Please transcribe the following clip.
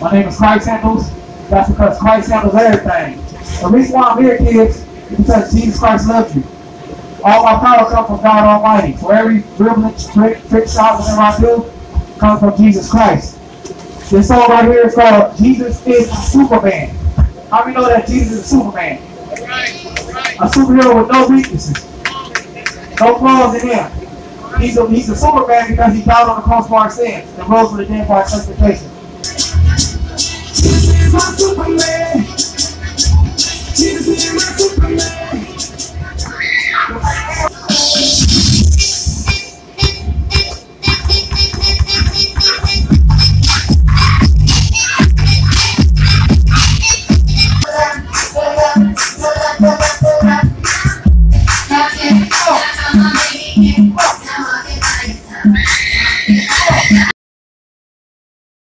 My name is Christ Handles. That's because Christ handles everything. The reason why I'm here, kids, is because Jesus Christ loves you. All my power comes from God Almighty. So every privilege, trick shot, whatever I do, comes from Jesus Christ. This song right here is called Jesus is Superman. How many know that Jesus is Superman? A superhero with no weaknesses. No flaws in him. He's a Superman because he died on the cross for our sins and rose from the dead for our justification. Jesus is my Superman.